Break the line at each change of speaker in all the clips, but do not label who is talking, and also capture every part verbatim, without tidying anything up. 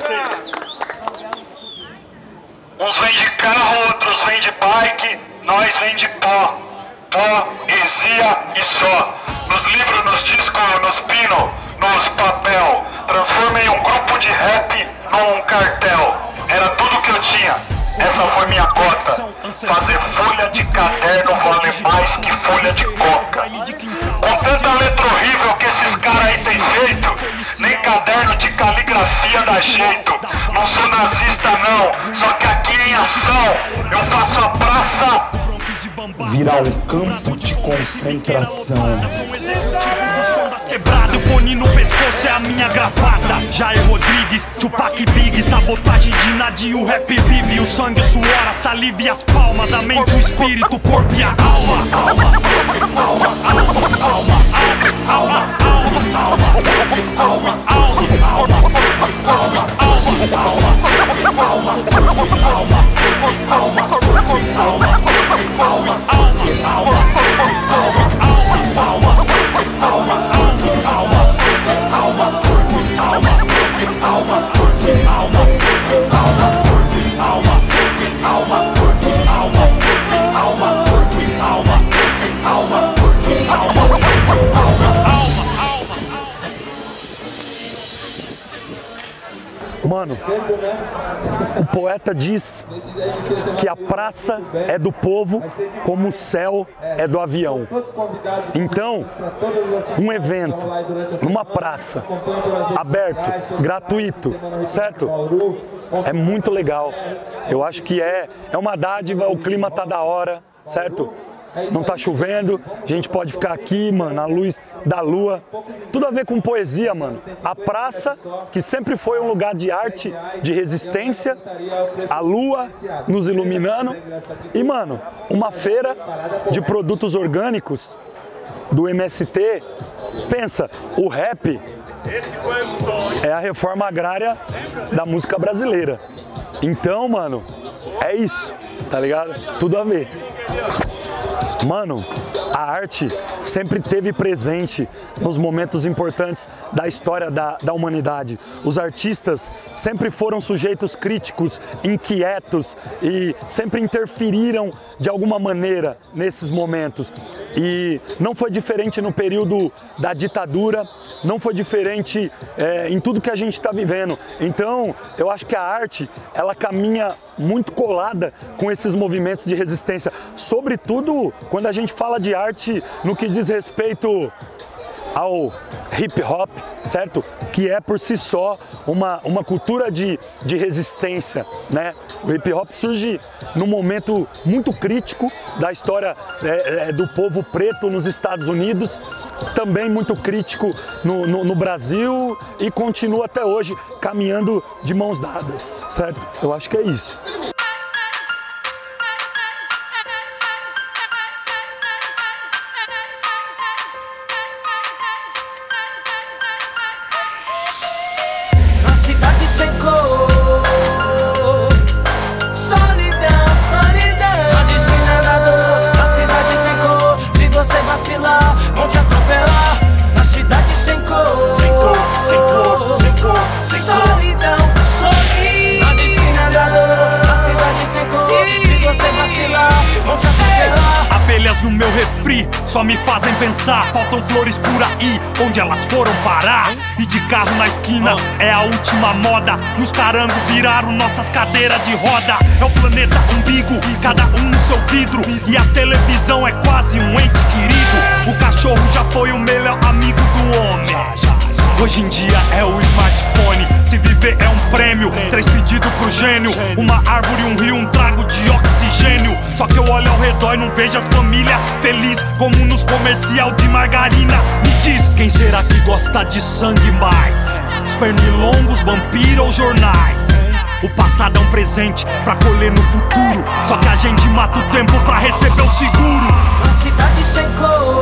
Uns vêm de carro, outros vêm de bike, nós vem de pó. Poesia e só. Nos livros, nos discos, nos pino, nos papel. Transformei um grupo de rap num cartel. Era tudo que eu tinha. Essa foi minha cota. Fazer folha de caderno vale mais que folha de coca. Com tanta letra horrível que esses caras aí têm feito, nem caderno de caligrafia dá jeito. Não sou nazista não, só que aqui em ação eu faço a praça
virar um campo de concentração.
Quebrado, fone no pescoço é a minha gravata. Jair Rodrigues, Tupac Big, sabotagem de Nadia, o rap vive. O sangue, o suor, a saliva e as palmas, a mente, o espírito, o corpo e a alma. Alma, alma, alma, alma, alma, alma, alma, alma, alma, alma,
Mano, o poeta diz que a praça é do povo como o céu é do avião. Então, um evento numa praça, aberto, gratuito, certo? É muito legal. Eu acho que é, é uma dádiva, o clima tá da hora, certo? Não tá chovendo, a gente pode ficar aqui, mano, à luz da lua. Tudo a ver com poesia, mano. A praça, que sempre foi um lugar de arte, de resistência, a lua nos iluminando. E, mano, uma feira de produtos orgânicos do M S T. Pensa, o rap é a reforma agrária da música brasileira. Então, mano, é isso, tá ligado? Tudo a ver. Mano, a arte sempre esteve presente nos momentos importantes da história da, da humanidade. Os artistas sempre foram sujeitos críticos, inquietos e sempre interferiram de alguma maneira nesses momentos. E não foi diferente no período da ditadura, não foi diferente é, em tudo que a gente está vivendo. Então, eu acho que a arte, ela caminha muito colada com esses movimentos de resistência, sobretudo quando a gente fala de arte no que diz respeito ao hip hop, certo? Que é por si só uma, uma cultura de, de resistência, né? O hip hop surge num momento muito crítico da história é, é, do povo preto nos Estados Unidos, também muito crítico no, no, no Brasil e continua até hoje caminhando de mãos dadas, certo? Eu acho que é isso.
Sem cor, solidão, solidão. Na esquina da dor, na cidade sem cor. Se você vacilar, vão te atropelar. Na cidade sem cor, sem cor, sem cor, sem cor, sem cor. Solidão, solidão. Na esquina da dor, na cidade sem cor. Se você vacilar, vão te atropelar.
Abelhas no meu refri só me fazem pensar. Faltam flores por aí, onde elas foram parar? E de carro na esquina é a última moda. E os carangos viraram nossas cadeiras de roda. É o planeta umbigo, cada um no seu vidro. E a televisão é quase um ente querido. O cachorro já foi o melhor amigo do homem. Hoje em dia é o smartphone. Se viver é um prêmio, três pedidos pro gênio. Uma árvore, um rio, um trago de oxigênio. Só que eu olho ao redor e não vejo as famílias feliz como nos comercial de margarina. Me diz, quem será que gosta de sangue mais? Os pernilongos, vampiros ou jornais? O passado é um presente pra colher no futuro. Só que a gente mata o tempo pra receber o seguro.
Na cidade sem cor,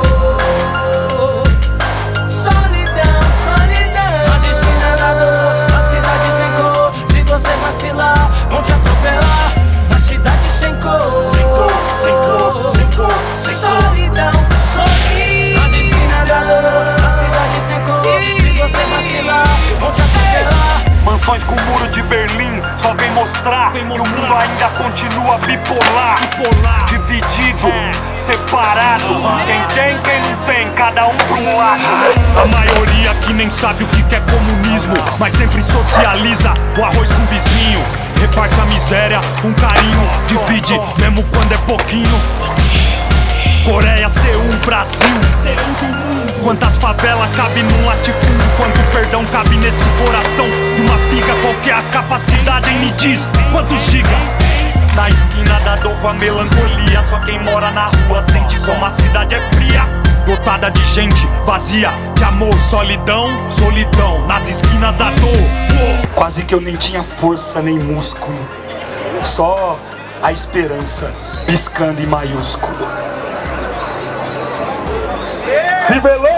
solidão, solidão. Nas esquinas da dor, na cidade sem cor. Se você vacilar, vão te atropelar. Na cidade sem cor, sem cor, sem cor, sem cor, sem cor. Solidão, solidão. Nas esquinas da dor, na cidade sem cor. Se você vacilar, vão te atropelar.
Mansões com muros Muro de Berlim só vem mostrar que o mundo ainda continua bipolar, dividido, separado. Quem tem, quem não tem, cada um pra um lado. A maioria que nem sabe o que é comunismo, mas sempre socializa o arroz com o vizinho. Reparte a miséria com carinho, divide mesmo quando é pouquinho. Coreia, Seul, Brasil. Quantas favelas cabe num latifúndio, quanto perdão cabe nesse coração de uma figa. Qual que é a capacidade, hein? Me diz, quantos giga? Na esquina da dor com a melancolia, só quem mora na rua sente como a cidade é fria. Lotada de gente, vazia de amor, solidão, solidão nas esquinas da dor. Quase que eu nem tinha força nem músculo, só a esperança piscando em maiúsculo.
Rivelou!